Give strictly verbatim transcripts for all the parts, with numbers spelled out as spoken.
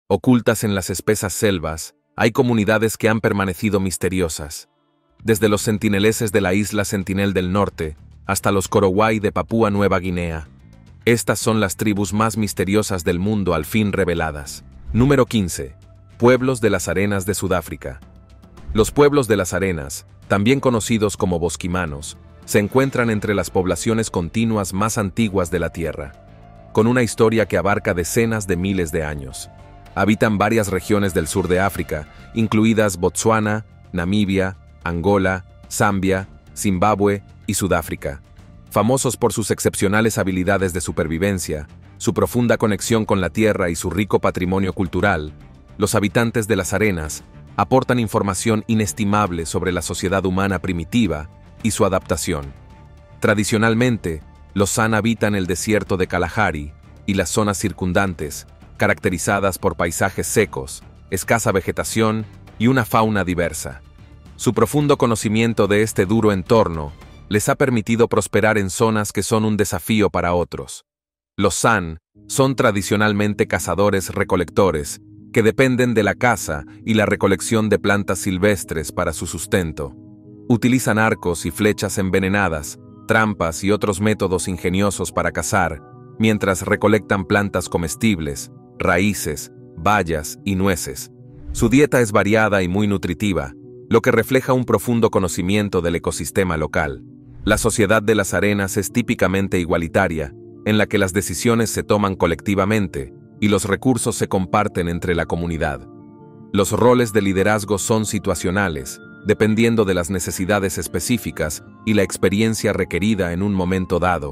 Ocultas en las espesas selvas, hay comunidades que han permanecido misteriosas. Desde los sentineleses de la isla Sentinel del Norte hasta los Korowai de Papúa Nueva Guinea. Estas son las tribus más misteriosas del mundo al fin reveladas. Número quince. Pueblos de las Arenas de Sudáfrica. Los pueblos de las arenas, también conocidos como bosquimanos, se encuentran entre las poblaciones continuas más antiguas de la Tierra, con una historia que abarca decenas de miles de años. Habitan varias regiones del sur de África, incluidas Botsuana, Namibia, Angola, Zambia, Zimbabue y Sudáfrica. Famosos por sus excepcionales habilidades de supervivencia, su profunda conexión con la tierra y su rico patrimonio cultural, los habitantes de las arenas aportan información inestimable sobre la sociedad humana primitiva y su adaptación. Tradicionalmente, los San habitan el desierto de Kalahari y las zonas circundantes, caracterizadas por paisajes secos, escasa vegetación y una fauna diversa. Su profundo conocimiento de este duro entorno les ha permitido prosperar en zonas que son un desafío para otros. Los San son tradicionalmente cazadores-recolectores que dependen de la caza y la recolección de plantas silvestres para su sustento. Utilizan arcos y flechas envenenadas, trampas y otros métodos ingeniosos para cazar, mientras recolectan plantas comestibles, raíces, bayas y nueces. Su dieta es variada y muy nutritiva, lo que refleja un profundo conocimiento del ecosistema local. La sociedad de las arenas es típicamente igualitaria, en la que las decisiones se toman colectivamente y los recursos se comparten entre la comunidad. Los roles de liderazgo son situacionales, dependiendo de las necesidades específicas y la experiencia requerida en un momento dado.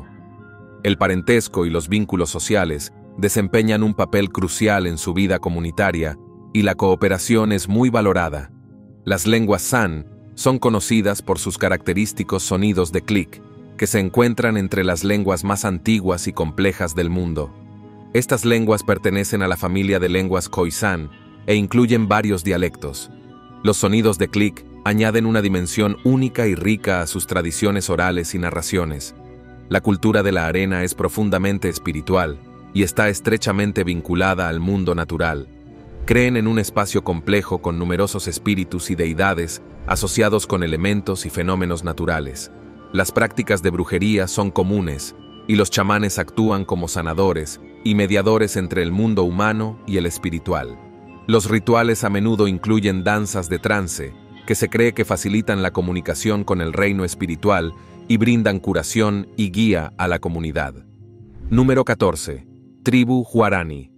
El parentesco y los vínculos sociales desempeñan un papel crucial en su vida comunitaria y la cooperación es muy valorada. Las lenguas San son conocidas por sus característicos sonidos de clic, que se encuentran entre las lenguas más antiguas y complejas del mundo. Estas lenguas pertenecen a la familia de lenguas Khoisan e incluyen varios dialectos. Los sonidos de clic añaden una dimensión única y rica a sus tradiciones orales y narraciones. La cultura de la arena es profundamente espiritual y está estrechamente vinculada al mundo natural. Creen en un espacio complejo con numerosos espíritus y deidades asociados con elementos y fenómenos naturales. Las prácticas de brujería son comunes, y los chamanes actúan como sanadores y mediadores entre el mundo humano y el espiritual. Los rituales a menudo incluyen danzas de trance, que se cree que facilitan la comunicación con el reino espiritual y brindan curación y guía a la comunidad. Número catorce. Tribu Guarani.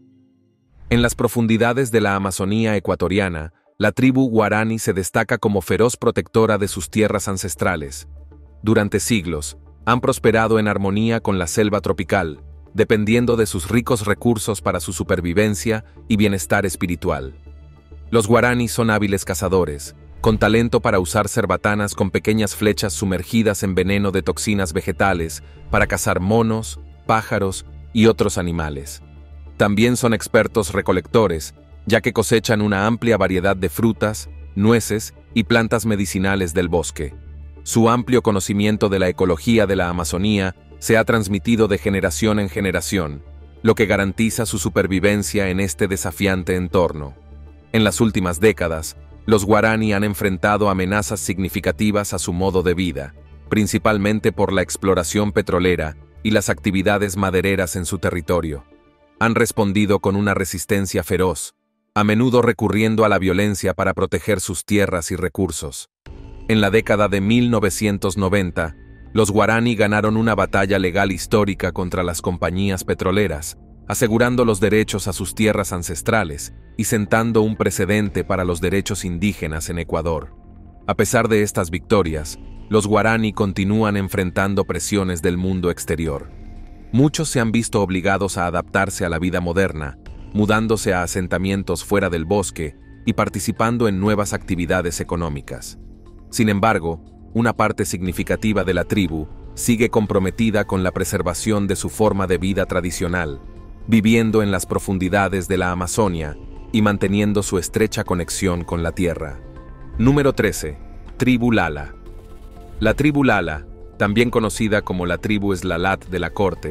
En las profundidades de la Amazonía ecuatoriana, la tribu Guarani se destaca como feroz protectora de sus tierras ancestrales. Durante siglos, han prosperado en armonía con la selva tropical, dependiendo de sus ricos recursos para su supervivencia y bienestar espiritual. Los Guarani son hábiles cazadores, con talento para usar cerbatanas con pequeñas flechas sumergidas en veneno de toxinas vegetales para cazar monos, pájaros y otros animales. También son expertos recolectores, ya que cosechan una amplia variedad de frutas, nueces y plantas medicinales del bosque. Su amplio conocimiento de la ecología de la Amazonía se ha transmitido de generación en generación, lo que garantiza su supervivencia en este desafiante entorno. En las últimas décadas, los Guarani han enfrentado amenazas significativas a su modo de vida, principalmente por la exploración petrolera y las actividades madereras en su territorio. Han respondido con una resistencia feroz, a menudo recurriendo a la violencia para proteger sus tierras y recursos. En la década de mil novecientos noventa, los Guarani ganaron una batalla legal histórica contra las compañías petroleras, asegurando los derechos a sus tierras ancestrales y sentando un precedente para los derechos indígenas en Ecuador. A pesar de estas victorias, los Guarani continúan enfrentando presiones del mundo exterior. Muchos se han visto obligados a adaptarse a la vida moderna, mudándose a asentamientos fuera del bosque y participando en nuevas actividades económicas. Sin embargo, una parte significativa de la tribu sigue comprometida con la preservación de su forma de vida tradicional, viviendo en las profundidades de la Amazonia y manteniendo su estrecha conexión con la tierra. Número trece. Tribu Lala. La tribu Lala, también conocida como la tribu Slalat de la Corte,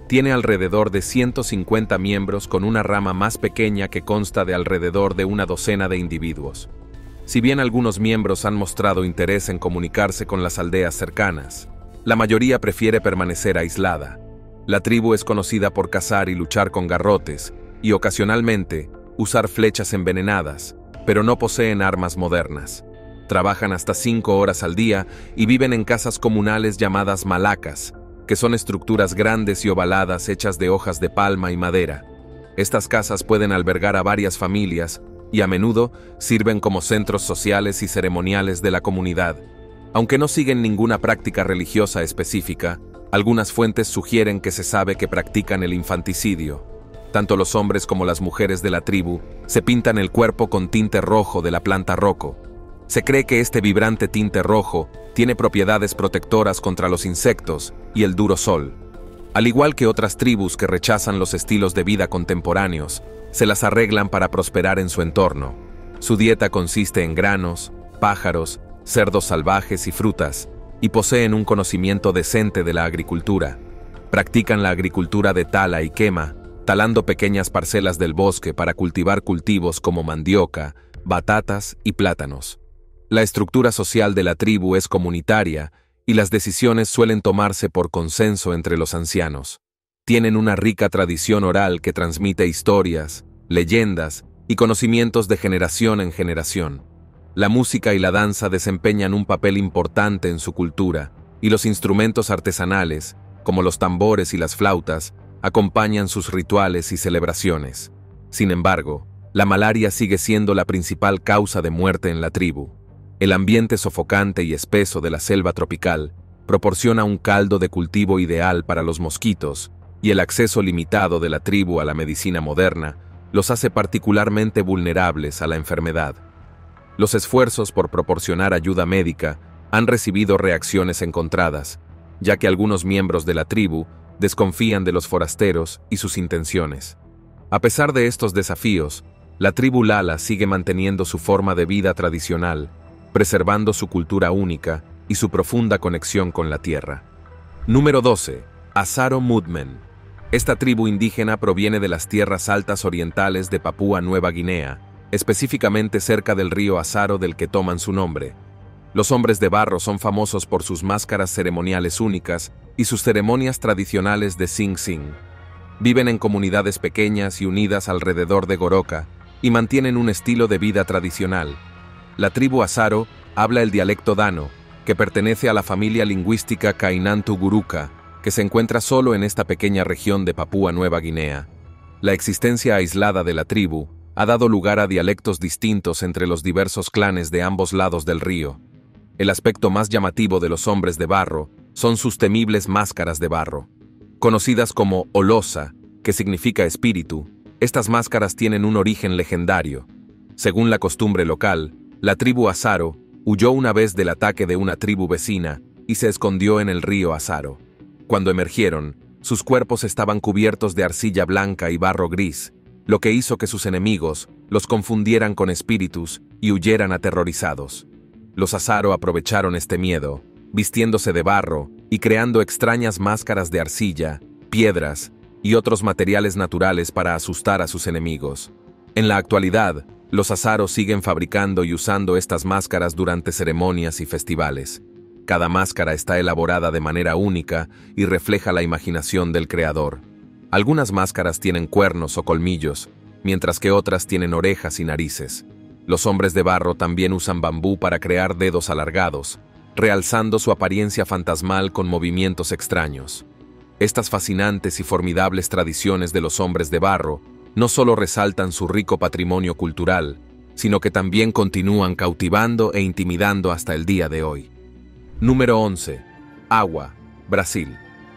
Tiene alrededor de ciento cincuenta miembros con una rama más pequeña que consta de alrededor de una docena de individuos. Si bien algunos miembros han mostrado interés en comunicarse con las aldeas cercanas, la mayoría prefiere permanecer aislada. La tribu es conocida por cazar y luchar con garrotes, y ocasionalmente usar flechas envenenadas, pero no poseen armas modernas. Trabajan hasta cinco horas al día y viven en casas comunales llamadas malacas, que son estructuras grandes y ovaladas hechas de hojas de palma y madera. Estas casas pueden albergar a varias familias y a menudo sirven como centros sociales y ceremoniales de la comunidad. Aunque no siguen ninguna práctica religiosa específica, algunas fuentes sugieren que se sabe que practican el infanticidio. Tanto los hombres como las mujeres de la tribu se pintan el cuerpo con tinte rojo de la planta roco. Se cree que este vibrante tinte rojo tiene propiedades protectoras contra los insectos y el duro sol. Al igual que otras tribus que rechazan los estilos de vida contemporáneos, se las arreglan para prosperar en su entorno. Su dieta consiste en granos, pájaros, cerdos salvajes y frutas, y poseen un conocimiento decente de la agricultura. Practican la agricultura de tala y quema, talando pequeñas parcelas del bosque para cultivar cultivos como mandioca, batatas y plátanos. La estructura social de la tribu es comunitaria y las decisiones suelen tomarse por consenso entre los ancianos. Tienen una rica tradición oral que transmite historias, leyendas y conocimientos de generación en generación. La música y la danza desempeñan un papel importante en su cultura, y los instrumentos artesanales, como los tambores y las flautas, acompañan sus rituales y celebraciones. Sin embargo, la malaria sigue siendo la principal causa de muerte en la tribu. El ambiente sofocante y espeso de la selva tropical proporciona un caldo de cultivo ideal para los mosquitos, y el acceso limitado de la tribu a la medicina moderna los hace particularmente vulnerables a la enfermedad. Los esfuerzos por proporcionar ayuda médica han recibido reacciones encontradas, ya que algunos miembros de la tribu desconfían de los forasteros y sus intenciones. A pesar de estos desafíos, la tribu Lala sigue manteniendo su forma de vida tradicional, preservando su cultura única y su profunda conexión con la tierra. Número doce. Asaro Mudmen. Esta tribu indígena proviene de las tierras altas orientales de Papúa Nueva Guinea, específicamente cerca del río Asaro del que toman su nombre. Los hombres de barro son famosos por sus máscaras ceremoniales únicas y sus ceremonias tradicionales de Sing Sing. Viven en comunidades pequeñas y unidas alrededor de Goroka y mantienen un estilo de vida tradicional. La tribu Asaro habla el dialecto dano, que pertenece a la familia lingüística Kainantu-Guruka, que se encuentra solo en esta pequeña región de Papúa Nueva Guinea. La existencia aislada de la tribu ha dado lugar a dialectos distintos entre los diversos clanes de ambos lados del río. El aspecto más llamativo de los hombres de barro son sus temibles máscaras de barro. Conocidas como Olosa, que significa espíritu, estas máscaras tienen un origen legendario. Según la costumbre local, la tribu Asaro huyó una vez del ataque de una tribu vecina y se escondió en el río Asaro. Cuando emergieron, sus cuerpos estaban cubiertos de arcilla blanca y barro gris, lo que hizo que sus enemigos los confundieran con espíritus y huyeran aterrorizados. Los Asaro aprovecharon este miedo, vistiéndose de barro y creando extrañas máscaras de arcilla, piedras y otros materiales naturales para asustar a sus enemigos. En la actualidad, los Asaro siguen fabricando y usando estas máscaras durante ceremonias y festivales. Cada máscara está elaborada de manera única y refleja la imaginación del creador. Algunas máscaras tienen cuernos o colmillos, mientras que otras tienen orejas y narices. Los hombres de barro también usan bambú para crear dedos alargados, realzando su apariencia fantasmal con movimientos extraños. Estas fascinantes y formidables tradiciones de los hombres de barro no solo resaltan su rico patrimonio cultural, sino que también continúan cautivando e intimidando hasta el día de hoy. Número once. Agua, Brasil.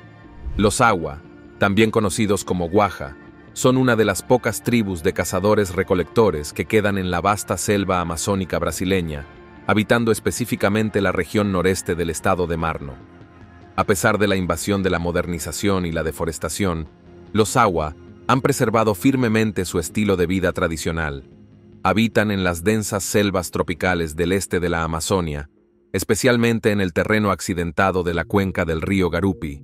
Los Agua, también conocidos como Guaja, son una de las pocas tribus de cazadores-recolectores que quedan en la vasta selva amazónica brasileña, habitando específicamente la región noreste del estado de Marno. A pesar de la invasión de la modernización y la deforestación, los Agua han preservado firmemente su estilo de vida tradicional. Habitan en las densas selvas tropicales del este de la Amazonia, especialmente en el terreno accidentado de la cuenca del río Garupi.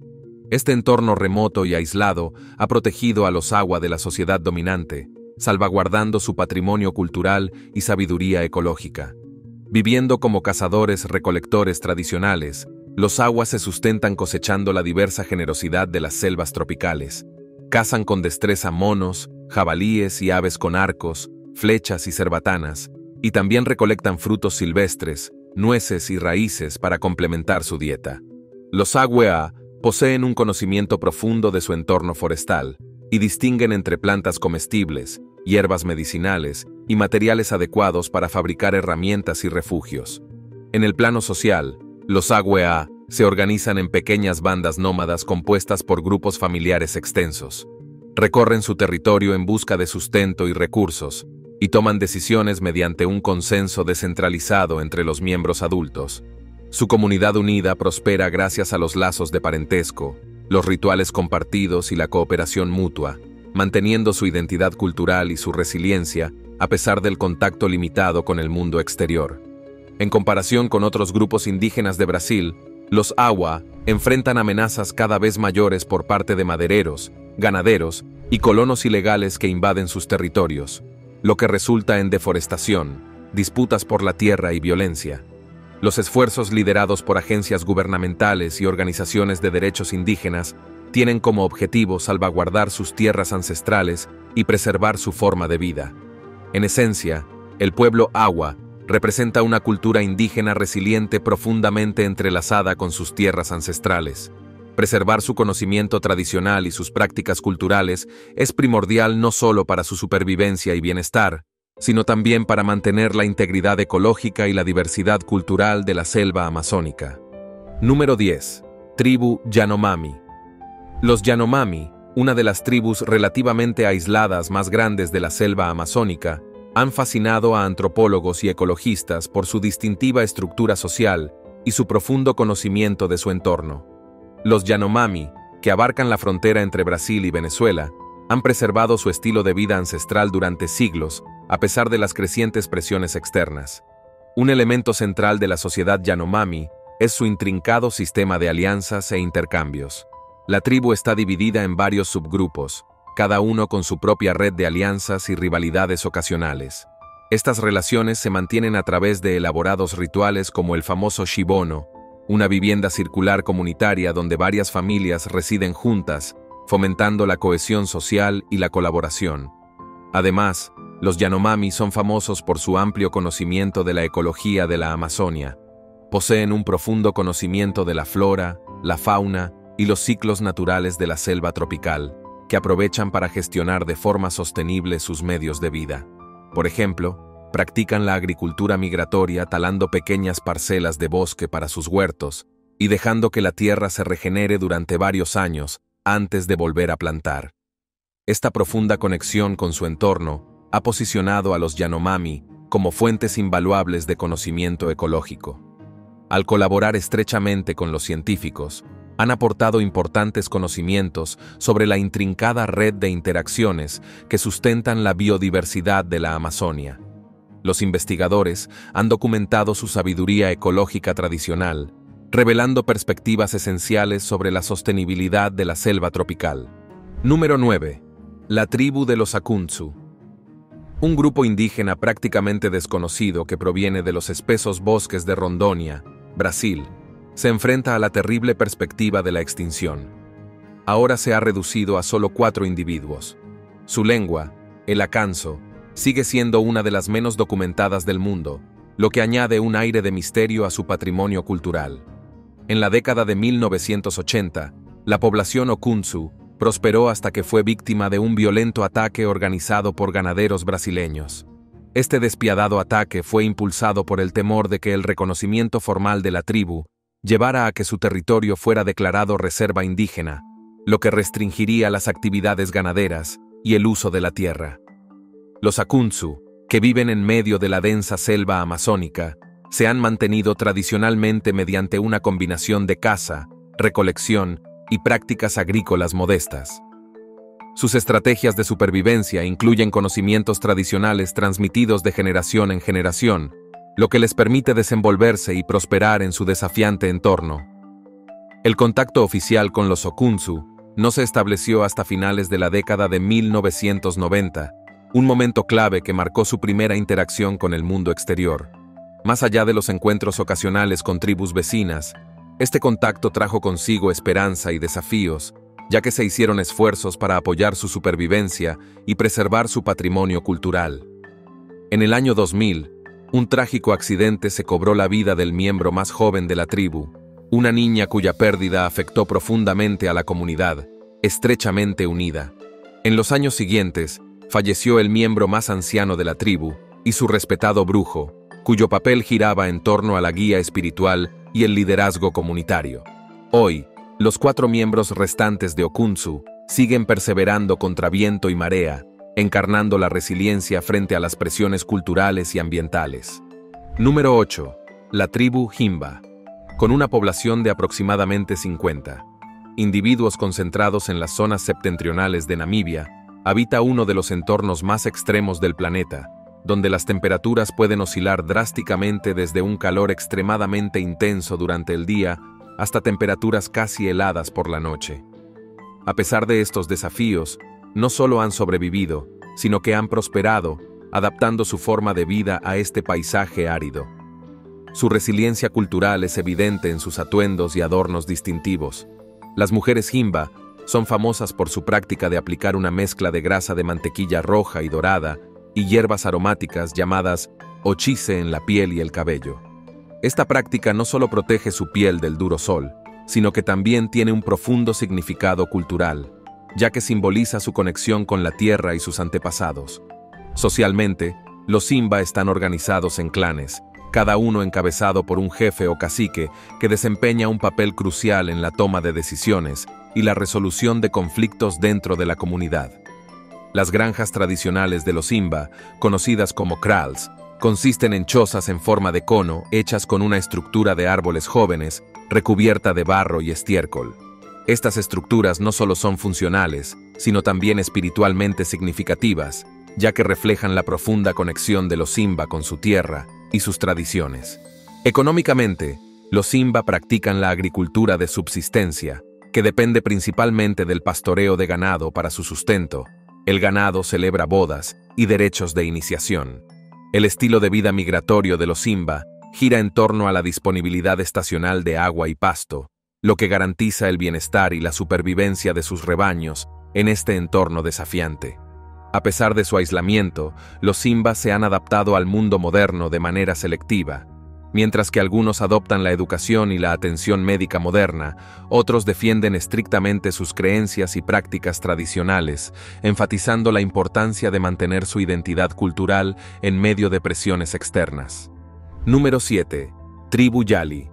Este entorno remoto y aislado ha protegido a los Awa de la sociedad dominante, salvaguardando su patrimonio cultural y sabiduría ecológica. Viviendo como cazadores-recolectores tradicionales, los Awa se sustentan cosechando la diversa generosidad de las selvas tropicales. Cazan con destreza monos, jabalíes y aves con arcos, flechas y cerbatanas, y también recolectan frutos silvestres, nueces y raíces para complementar su dieta. Los Awa poseen un conocimiento profundo de su entorno forestal y distinguen entre plantas comestibles, hierbas medicinales y materiales adecuados para fabricar herramientas y refugios. En el plano social, los Awa se organizan en pequeñas bandas nómadas compuestas por grupos familiares extensos. Recorren su territorio en busca de sustento y recursos, y toman decisiones mediante un consenso descentralizado entre los miembros adultos. Su comunidad unida prospera gracias a los lazos de parentesco, los rituales compartidos y la cooperación mutua, manteniendo su identidad cultural y su resiliencia a pesar del contacto limitado con el mundo exterior. En comparación con otros grupos indígenas de Brasil, los Awa enfrentan amenazas cada vez mayores por parte de madereros, ganaderos y colonos ilegales que invaden sus territorios, lo que resulta en deforestación, disputas por la tierra y violencia. Los esfuerzos liderados por agencias gubernamentales y organizaciones de derechos indígenas tienen como objetivo salvaguardar sus tierras ancestrales y preservar su forma de vida. En esencia, el pueblo Awa representa una cultura indígena resiliente profundamente entrelazada con sus tierras ancestrales. Preservar su conocimiento tradicional y sus prácticas culturales es primordial no solo para su supervivencia y bienestar, sino también para mantener la integridad ecológica y la diversidad cultural de la selva amazónica. Número diez. Tribu Yanomami. Los Yanomami, una de las tribus relativamente aisladas más grandes de la selva amazónica, han fascinado a antropólogos y ecologistas por su distintiva estructura social y su profundo conocimiento de su entorno. Los Yanomami, que abarcan la frontera entre Brasil y Venezuela, han preservado su estilo de vida ancestral durante siglos, a pesar de las crecientes presiones externas. Un elemento central de la sociedad Yanomami es su intrincado sistema de alianzas e intercambios. La tribu está dividida en varios subgrupos, cada uno con su propia red de alianzas y rivalidades ocasionales. Estas relaciones se mantienen a través de elaborados rituales como el famoso Shibono, una vivienda circular comunitaria donde varias familias residen juntas, fomentando la cohesión social y la colaboración. Además, los Yanomami son famosos por su amplio conocimiento de la ecología de la Amazonia. Poseen un profundo conocimiento de la flora, la fauna y los ciclos naturales de la selva tropical, que aprovechan para gestionar de forma sostenible sus medios de vida. Por ejemplo, practican la agricultura migratoria talando pequeñas parcelas de bosque para sus huertos y dejando que la tierra se regenere durante varios años antes de volver a plantar. Esta profunda conexión con su entorno ha posicionado a los Yanomami como fuentes invaluables de conocimiento ecológico. Al colaborar estrechamente con los científicos, han aportado importantes conocimientos sobre la intrincada red de interacciones que sustentan la biodiversidad de la Amazonia. Los investigadores han documentado su sabiduría ecológica tradicional, revelando perspectivas esenciales sobre la sostenibilidad de la selva tropical. Número nueve. La tribu de los Akuntsu. Un grupo indígena prácticamente desconocido que proviene de los espesos bosques de Rondônia, Brasil, se enfrenta a la terrible perspectiva de la extinción. Ahora se ha reducido a solo cuatro individuos. Su lengua, el akanso, sigue siendo una de las menos documentadas del mundo, lo que añade un aire de misterio a su patrimonio cultural. En la década de mil novecientos ochenta, la población Okuntsu prosperó hasta que fue víctima de un violento ataque organizado por ganaderos brasileños. Este despiadado ataque fue impulsado por el temor de que el reconocimiento formal de la tribu llevara a que su territorio fuera declarado reserva indígena, lo que restringiría las actividades ganaderas y el uso de la tierra. Los Akuntsu, que viven en medio de la densa selva amazónica, se han mantenido tradicionalmente mediante una combinación de caza, recolección y prácticas agrícolas modestas. Sus estrategias de supervivencia incluyen conocimientos tradicionales transmitidos de generación en generación, lo que les permite desenvolverse y prosperar en su desafiante entorno. El contacto oficial con los Okunzu no se estableció hasta finales de la década de mil novecientos noventa, un momento clave que marcó su primera interacción con el mundo exterior. Más allá de los encuentros ocasionales con tribus vecinas, este contacto trajo consigo esperanza y desafíos, ya que se hicieron esfuerzos para apoyar su supervivencia y preservar su patrimonio cultural. En el año dos mil, un trágico accidente se cobró la vida del miembro más joven de la tribu, una niña cuya pérdida afectó profundamente a la comunidad, estrechamente unida. En los años siguientes, falleció el miembro más anciano de la tribu y su respetado brujo, cuyo papel giraba en torno a la guía espiritual y el liderazgo comunitario. Hoy, los cuatro miembros restantes de Okunzu siguen perseverando contra viento y marea, encarnando la resiliencia frente a las presiones culturales y ambientales. Número ocho. La tribu Himba. Con una población de aproximadamente cincuenta individuos concentrados en las zonas septentrionales de Namibia, habita uno de los entornos más extremos del planeta, donde las temperaturas pueden oscilar drásticamente desde un calor extremadamente intenso durante el día hasta temperaturas casi heladas por la noche. A pesar de estos desafíos, no solo han sobrevivido, sino que han prosperado, adaptando su forma de vida a este paisaje árido. Su resiliencia cultural es evidente en sus atuendos y adornos distintivos. Las mujeres Himba son famosas por su práctica de aplicar una mezcla de grasa de mantequilla roja y dorada y hierbas aromáticas llamadas ochise en la piel y el cabello. Esta práctica no solo protege su piel del duro sol, sino que también tiene un profundo significado cultural, ya que simboliza su conexión con la tierra y sus antepasados. Socialmente, los Himba están organizados en clanes, cada uno encabezado por un jefe o cacique que desempeña un papel crucial en la toma de decisiones y la resolución de conflictos dentro de la comunidad. Las granjas tradicionales de los Himba, conocidas como kraals, consisten en chozas en forma de cono hechas con una estructura de árboles jóvenes, recubierta de barro y estiércol. Estas estructuras no solo son funcionales, sino también espiritualmente significativas, ya que reflejan la profunda conexión de los Himba con su tierra y sus tradiciones. Económicamente, los Himba practican la agricultura de subsistencia, que depende principalmente del pastoreo de ganado para su sustento. El ganado celebra bodas y derechos de iniciación. El estilo de vida migratorio de los Himba gira en torno a la disponibilidad estacional de agua y pasto, lo que garantiza el bienestar y la supervivencia de sus rebaños en este entorno desafiante. A pesar de su aislamiento, los Himba se han adaptado al mundo moderno de manera selectiva. Mientras que algunos adoptan la educación y la atención médica moderna, otros defienden estrictamente sus creencias y prácticas tradicionales, enfatizando la importancia de mantener su identidad cultural en medio de presiones externas. Número siete. Tribu Yali.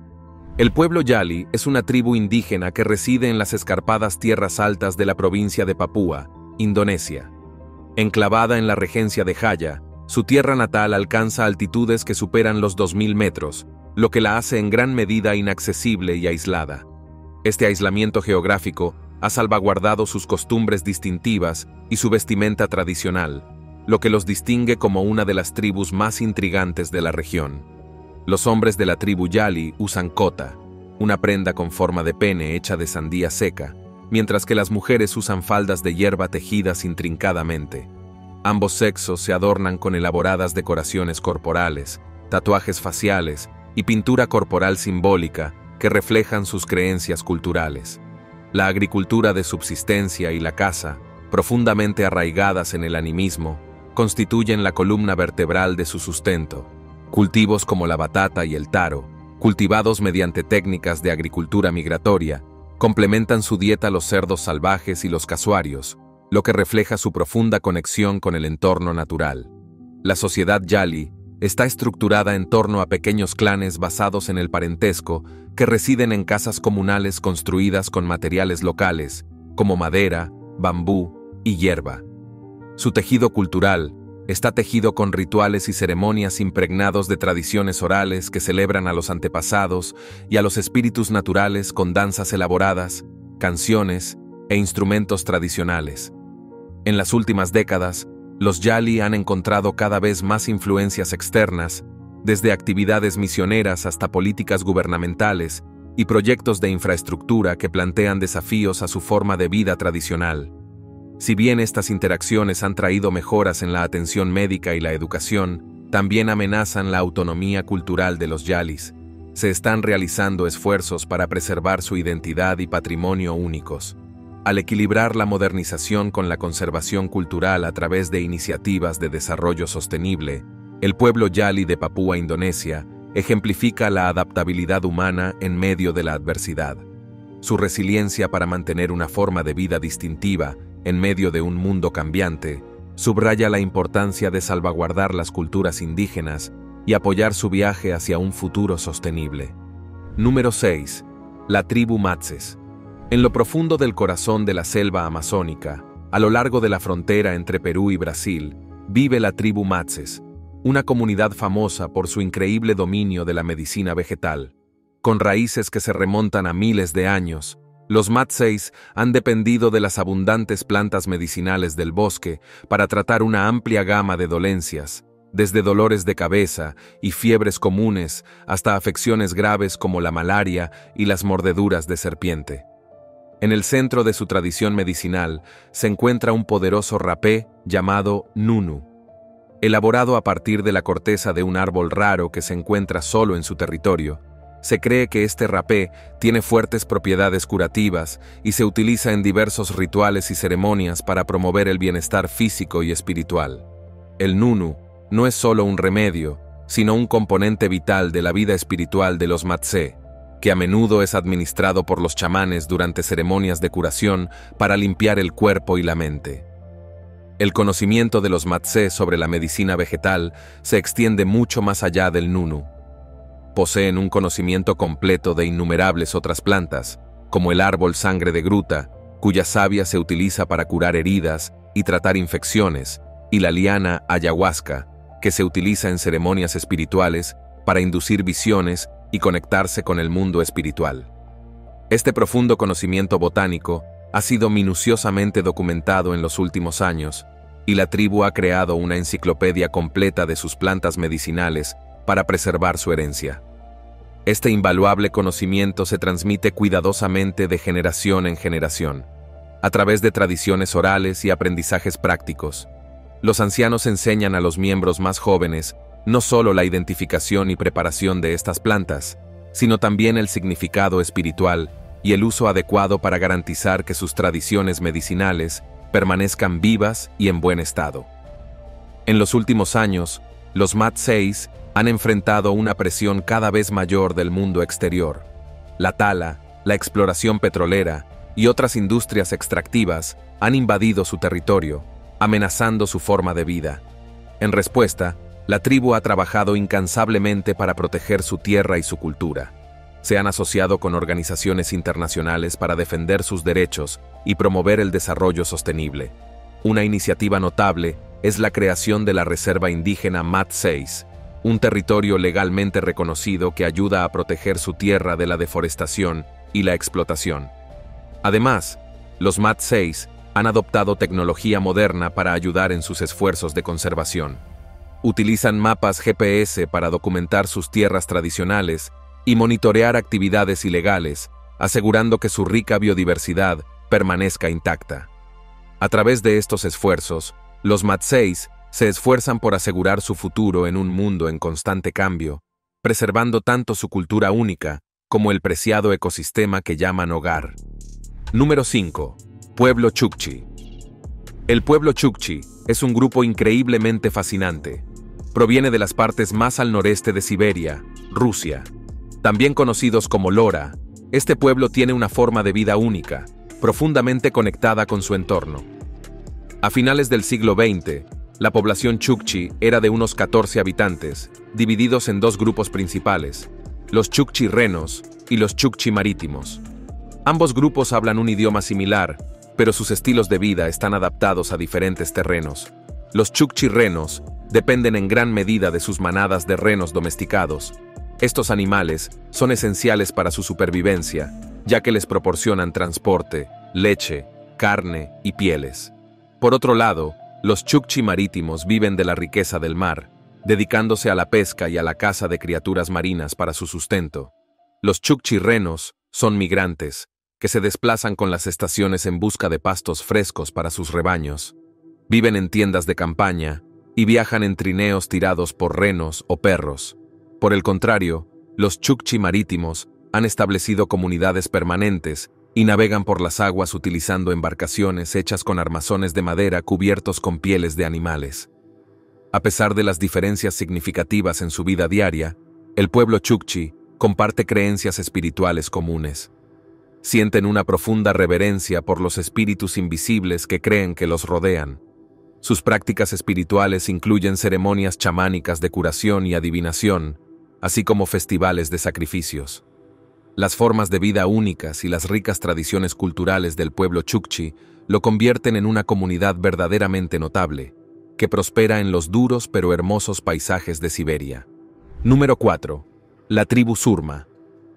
El pueblo Yali es una tribu indígena que reside en las escarpadas tierras altas de la provincia de Papúa, Indonesia. Enclavada en la regencia de Jaya, su tierra natal alcanza altitudes que superan los dos mil metros, lo que la hace en gran medida inaccesible y aislada. Este aislamiento geográfico ha salvaguardado sus costumbres distintivas y su vestimenta tradicional, lo que los distingue como una de las tribus más intrigantes de la región. Los hombres de la tribu Yali usan kota, una prenda con forma de pene hecha de sandía seca, mientras que las mujeres usan faldas de hierba tejidas intrincadamente. Ambos sexos se adornan con elaboradas decoraciones corporales, tatuajes faciales y pintura corporal simbólica que reflejan sus creencias culturales. La agricultura de subsistencia y la caza, profundamente arraigadas en el animismo, constituyen la columna vertebral de su sustento. Cultivos como la batata y el taro, cultivados mediante técnicas de agricultura migratoria, complementan su dieta los cerdos salvajes y los casuarios, lo que refleja su profunda conexión con el entorno natural. La sociedad Yali está estructurada en torno a pequeños clanes basados en el parentesco que residen en casas comunales construidas con materiales locales, como madera, bambú y hierba. Su tejido cultural está tejido con rituales y ceremonias impregnados de tradiciones orales que celebran a los antepasados y a los espíritus naturales con danzas elaboradas, canciones e instrumentos tradicionales. En las últimas décadas, los Yali han encontrado cada vez más influencias externas, desde actividades misioneras hasta políticas gubernamentales, y proyectos de infraestructura que plantean desafíos a su forma de vida tradicional. Si bien estas interacciones han traído mejoras en la atención médica y la educación, también amenazan la autonomía cultural de los yalis. Se están realizando esfuerzos para preservar su identidad y patrimonio únicos. Al equilibrar la modernización con la conservación cultural a través de iniciativas de desarrollo sostenible, el pueblo yali de Papúa Indonesia ejemplifica la adaptabilidad humana en medio de la adversidad. Su resiliencia para mantener una forma de vida distintiva en medio de un mundo cambiante subraya la importancia de salvaguardar las culturas indígenas y apoyar su viaje hacia un futuro sostenible. Número seis. La tribu Matses. En lo profundo del corazón de la selva amazónica, a lo largo de la frontera entre Perú y Brasil, vive la tribu Matses, una comunidad famosa por su increíble dominio de la medicina vegetal. Con raíces que se remontan a miles de años, los Matses han dependido de las abundantes plantas medicinales del bosque para tratar una amplia gama de dolencias, desde dolores de cabeza y fiebres comunes hasta afecciones graves como la malaria y las mordeduras de serpiente. En el centro de su tradición medicinal se encuentra un poderoso rapé llamado Nunu. Elaborado a partir de la corteza de un árbol raro que se encuentra solo en su territorio, se cree que este rapé tiene fuertes propiedades curativas y se utiliza en diversos rituales y ceremonias para promover el bienestar físico y espiritual. El Nunu no es solo un remedio, sino un componente vital de la vida espiritual de los Matses, que a menudo es administrado por los chamanes durante ceremonias de curación para limpiar el cuerpo y la mente. El conocimiento de los Matses sobre la medicina vegetal se extiende mucho más allá del Nunu. Poseen un conocimiento completo de innumerables otras plantas, como el árbol sangre de gruta, cuya savia se utiliza para curar heridas y tratar infecciones, y la liana ayahuasca, que se utiliza en ceremonias espirituales para inducir visiones y conectarse con el mundo espiritual. Este profundo conocimiento botánico ha sido minuciosamente documentado en los últimos años, y la tribu ha creado una enciclopedia completa de sus plantas medicinales para preservar su herencia. Este invaluable conocimiento se transmite cuidadosamente de generación en generación, a través de tradiciones orales y aprendizajes prácticos. Los ancianos enseñan a los miembros más jóvenes no solo la identificación y preparación de estas plantas, sino también el significado espiritual y el uso adecuado para garantizar que sus tradiciones medicinales permanezcan vivas y en buen estado. En los últimos años, los Matses han enfrentado una presión cada vez mayor del mundo exterior. La tala, la exploración petrolera y otras industrias extractivas han invadido su territorio, amenazando su forma de vida. En respuesta, la tribu ha trabajado incansablemente para proteger su tierra y su cultura. Se han asociado con organizaciones internacionales para defender sus derechos y promover el desarrollo sostenible. Una iniciativa notable es la creación de la Reserva Indígena Matses, un territorio legalmente reconocido que ayuda a proteger su tierra de la deforestación y la explotación. Además, los Matses han adoptado tecnología moderna para ayudar en sus esfuerzos de conservación. Utilizan mapas G P S para documentar sus tierras tradicionales y monitorear actividades ilegales, asegurando que su rica biodiversidad permanezca intacta. A través de estos esfuerzos, los Matses se esfuerzan por asegurar su futuro en un mundo en constante cambio, preservando tanto su cultura única como el preciado ecosistema que llaman hogar. Número cinco. Pueblo Chukchi. El pueblo Chukchi es un grupo increíblemente fascinante. Proviene de las partes más al noreste de Siberia, Rusia. También conocidos como Lora, este pueblo tiene una forma de vida única, profundamente conectada con su entorno. A finales del siglo veinte, la población Chukchi era de unos catorce habitantes, divididos en dos grupos principales, los Chukchi renos y los Chukchi marítimos. Ambos grupos hablan un idioma similar, pero sus estilos de vida están adaptados a diferentes terrenos. Los Chukchi renos dependen en gran medida de sus manadas de renos domesticados. Estos animales son esenciales para su supervivencia, ya que les proporcionan transporte, leche, carne y pieles. Por otro lado, los Chukchi marítimos viven de la riqueza del mar, dedicándose a la pesca y a la caza de criaturas marinas para su sustento. Los Chukchi renos son migrantes, que se desplazan con las estaciones en busca de pastos frescos para sus rebaños. Viven en tiendas de campaña y viajan en trineos tirados por renos o perros. Por el contrario, los Chukchi marítimos han establecido comunidades permanentes y navegan por las aguas utilizando embarcaciones hechas con armazones de madera cubiertos con pieles de animales. A pesar de las diferencias significativas en su vida diaria, el pueblo Chukchi comparte creencias espirituales comunes. Sienten una profunda reverencia por los espíritus invisibles que creen que los rodean. Sus prácticas espirituales incluyen ceremonias chamánicas de curación y adivinación, así como festivales de sacrificios. Las formas de vida únicas y las ricas tradiciones culturales del pueblo Chukchi lo convierten en una comunidad verdaderamente notable, que prospera en los duros pero hermosos paisajes de Siberia. Número cuatro. La tribu Surma.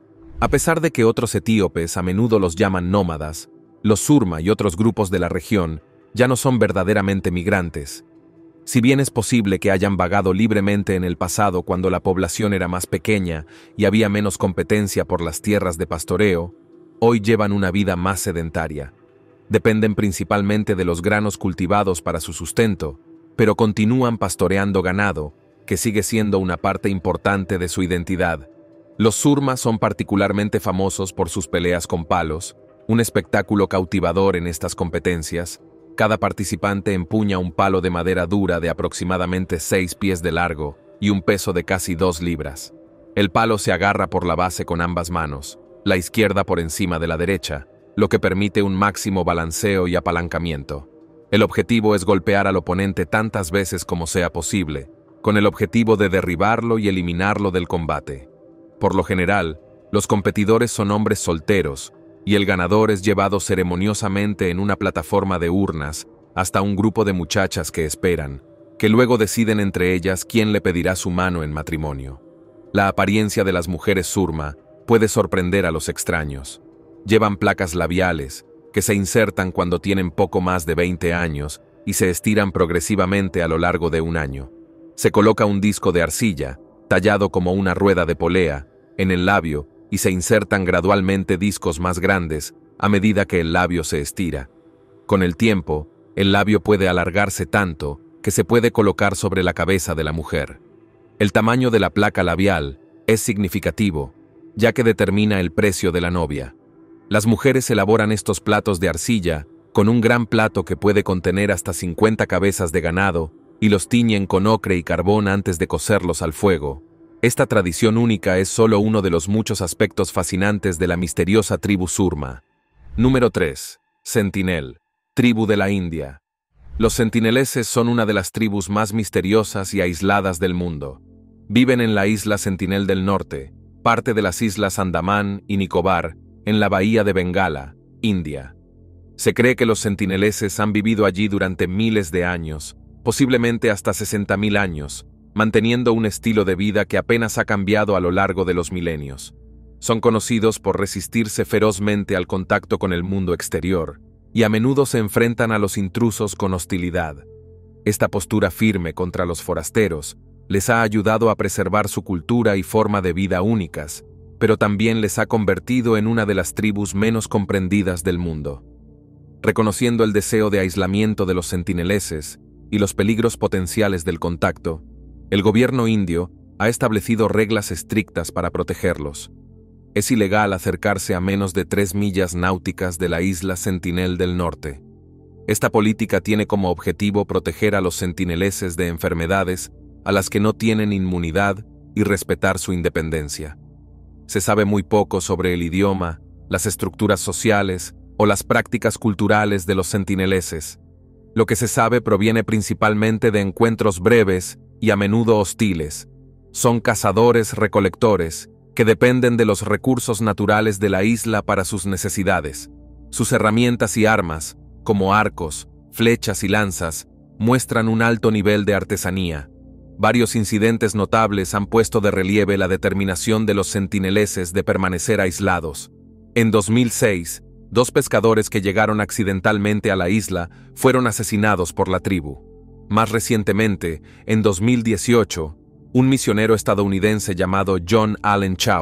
A pesar de que otros etíopes a menudo los llaman nómadas, los Surma y otros grupos de la región ya no son verdaderamente migrantes. Si bien es posible que hayan vagado libremente en el pasado cuando la población era más pequeña y había menos competencia por las tierras de pastoreo, hoy llevan una vida más sedentaria. Dependen principalmente de los granos cultivados para su sustento, pero continúan pastoreando ganado, que sigue siendo una parte importante de su identidad. Los Surma son particularmente famosos por sus peleas con palos, un espectáculo cautivador en estas competencias. Cada participante empuña un palo de madera dura de aproximadamente seis pies de largo y un peso de casi dos libras. El palo se agarra por la base con ambas manos, la izquierda por encima de la derecha, lo que permite un máximo balanceo y apalancamiento. El objetivo es golpear al oponente tantas veces como sea posible, con el objetivo de derribarlo y eliminarlo del combate. Por lo general, los competidores son hombres solteros, y el ganador es llevado ceremoniosamente en una plataforma de urnas hasta un grupo de muchachas que esperan, que luego deciden entre ellas quién le pedirá su mano en matrimonio. La apariencia de las mujeres Surma puede sorprender a los extraños. Llevan placas labiales, que se insertan cuando tienen poco más de veinte años y se estiran progresivamente a lo largo de un año. Se coloca un disco de arcilla, tallado como una rueda de polea, en el labio, y se insertan gradualmente discos más grandes a medida que el labio se estira. Con el tiempo, el labio puede alargarse tanto que se puede colocar sobre la cabeza de la mujer. El tamaño de la placa labial es significativo, ya que determina el precio de la novia. Las mujeres elaboran estos platos de arcilla con un gran plato que puede contener hasta cincuenta cabezas de ganado y los tiñen con ocre y carbón antes de cocerlos al fuego. Esta tradición única es solo uno de los muchos aspectos fascinantes de la misteriosa tribu Surma. Número tres. Sentinel, tribu de la India. Los sentineleses son una de las tribus más misteriosas y aisladas del mundo. Viven en la isla Sentinel del Norte, parte de las islas Andamán y Nicobar, en la bahía de Bengala, India. Se cree que los sentineleses han vivido allí durante miles de años, posiblemente hasta sesenta mil años, manteniendo un estilo de vida que apenas ha cambiado a lo largo de los milenios. Son conocidos por resistirse ferozmente al contacto con el mundo exterior, y a menudo se enfrentan a los intrusos con hostilidad. Esta postura firme contra los forasteros les ha ayudado a preservar su cultura y forma de vida únicas, pero también les ha convertido en una de las tribus menos comprendidas del mundo. Reconociendo el deseo de aislamiento de los sentineleses y los peligros potenciales del contacto, el gobierno indio ha establecido reglas estrictas para protegerlos. Es ilegal acercarse a menos de tres millas náuticas de la isla Sentinel del Norte. Esta política tiene como objetivo proteger a los sentineleses de enfermedades a las que no tienen inmunidad y respetar su independencia. Se sabe muy poco sobre el idioma, las estructuras sociales o las prácticas culturales de los sentineleses. Lo que se sabe proviene principalmente de encuentros breves y a menudo hostiles. Son cazadores-recolectores que dependen de los recursos naturales de la isla para sus necesidades. Sus herramientas y armas, como arcos, flechas y lanzas, muestran un alto nivel de artesanía. Varios incidentes notables han puesto de relieve la determinación de los sentineleses de permanecer aislados. En dos mil seis, dos pescadores que llegaron accidentalmente a la isla fueron asesinados por la tribu. Más recientemente, en dos mil dieciocho, un misionero estadounidense llamado John Allen Chau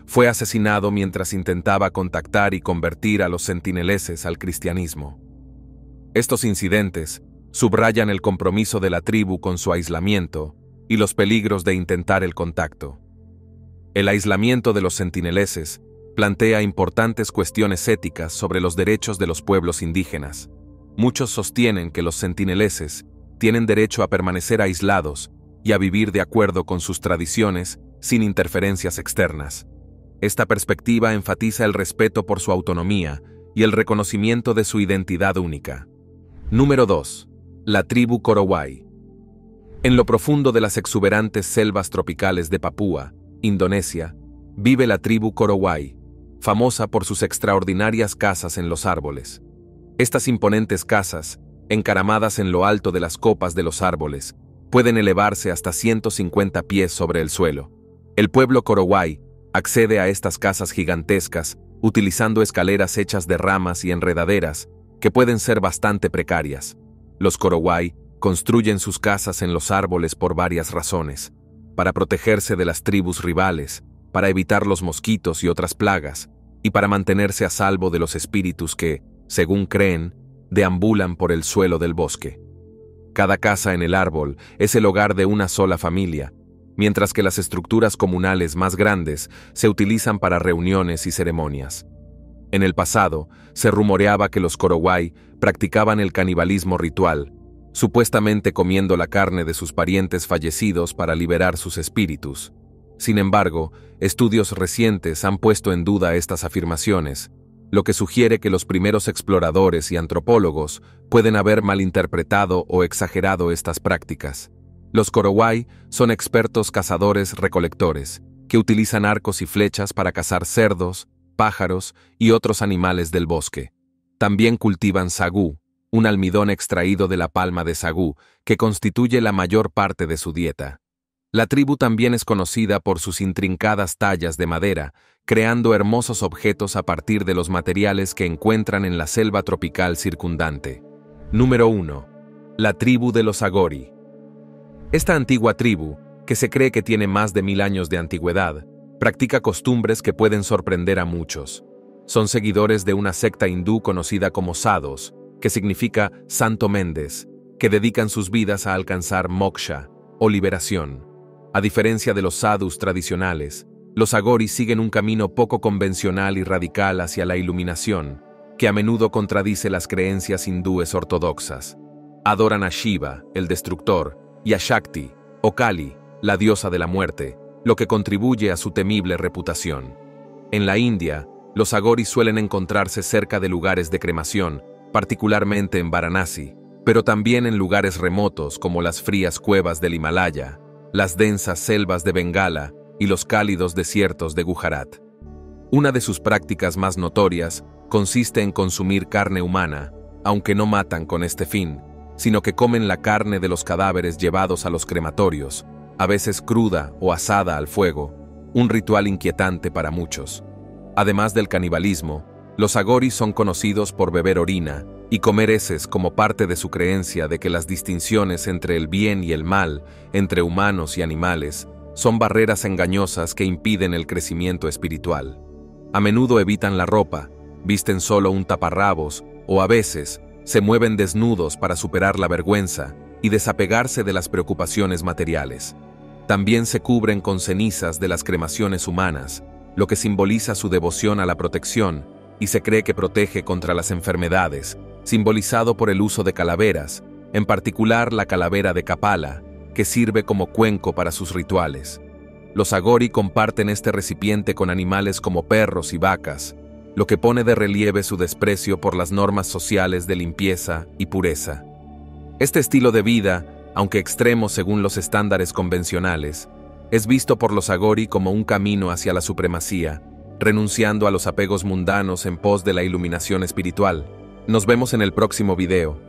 Fue asesinado mientras intentaba contactar y convertir a los sentineleses al cristianismo. Estos incidentes subrayan el compromiso de la tribu con su aislamiento y los peligros de intentar el contacto. El aislamiento de los sentineleses plantea importantes cuestiones éticas sobre los derechos de los pueblos indígenas. Muchos sostienen que los sentineleses tienen derecho a permanecer aislados y a vivir de acuerdo con sus tradiciones sin interferencias externas. Esta perspectiva enfatiza el respeto por su autonomía y el reconocimiento de su identidad única. Número dos. La tribu Korowai. En lo profundo de las exuberantes selvas tropicales de Papúa, Indonesia, vive la tribu Korowai, famosa por sus extraordinarias casas en los árboles. Estas imponentes casas, encaramadas en lo alto de las copas de los árboles, pueden elevarse hasta ciento cincuenta pies sobre el suelo. El pueblo Korowai accede a estas casas gigantescas utilizando escaleras hechas de ramas y enredaderas que pueden ser bastante precarias. Los Korowai construyen sus casas en los árboles por varias razones: para protegerse de las tribus rivales, para evitar los mosquitos y otras plagas, y para mantenerse a salvo de los espíritus que, según creen, deambulan por el suelo del bosque. Cada casa en el árbol es el hogar de una sola familia, mientras que las estructuras comunales más grandes se utilizan para reuniones y ceremonias. En el pasado, se rumoreaba que los Korowai practicaban el canibalismo ritual, supuestamente comiendo la carne de sus parientes fallecidos para liberar sus espíritus. Sin embargo, estudios recientes han puesto en duda estas afirmaciones, lo que sugiere que los primeros exploradores y antropólogos pueden haber malinterpretado o exagerado estas prácticas. Los Korowai son expertos cazadores-recolectores, que utilizan arcos y flechas para cazar cerdos, pájaros y otros animales del bosque. También cultivan sagú, un almidón extraído de la palma de sagú, que constituye la mayor parte de su dieta. La tribu también es conocida por sus intrincadas tallas de madera, creando hermosos objetos a partir de los materiales que encuentran en la selva tropical circundante. Número uno. La tribu de los Agori. Esta antigua tribu, que se cree que tiene más de mil años de antigüedad, practica costumbres que pueden sorprender a muchos. Son seguidores de una secta hindú conocida como Sadhus, que significa Santo Méndez, que dedican sus vidas a alcanzar moksha, o liberación. A diferencia de los sadhus tradicionales, los Agori siguen un camino poco convencional y radical hacia la iluminación, que a menudo contradice las creencias hindúes ortodoxas. Adoran a Shiva, el destructor, y a Shakti, o Kali, la diosa de la muerte, lo que contribuye a su temible reputación. En la India, los Agori suelen encontrarse cerca de lugares de cremación, particularmente en Varanasi, pero también en lugares remotos como las frías cuevas del Himalaya, las densas selvas de Bengala y los cálidos desiertos de Gujarat. Una de sus prácticas más notorias consiste en consumir carne humana, aunque no matan con este fin, sino que comen la carne de los cadáveres llevados a los crematorios, a veces cruda o asada al fuego, un ritual inquietante para muchos. Además del canibalismo, los Agori son conocidos por beber orina y comer heces como parte de su creencia de que las distinciones entre el bien y el mal, entre humanos y animales, son barreras engañosas que impiden el crecimiento espiritual. A menudo evitan la ropa, visten solo un taparrabos o a veces se mueven desnudos para superar la vergüenza y desapegarse de las preocupaciones materiales. También se cubren con cenizas de las cremaciones humanas, lo que simboliza su devoción a la protección y se cree que protege contra las enfermedades, simbolizado por el uso de calaveras, en particular la calavera de Kapala, que sirve como cuenco para sus rituales. Los Agori comparten este recipiente con animales como perros y vacas, lo que pone de relieve su desprecio por las normas sociales de limpieza y pureza. Este estilo de vida, aunque extremo según los estándares convencionales, es visto por los Agori como un camino hacia la supremacía, renunciando a los apegos mundanos en pos de la iluminación espiritual. Nos vemos en el próximo video.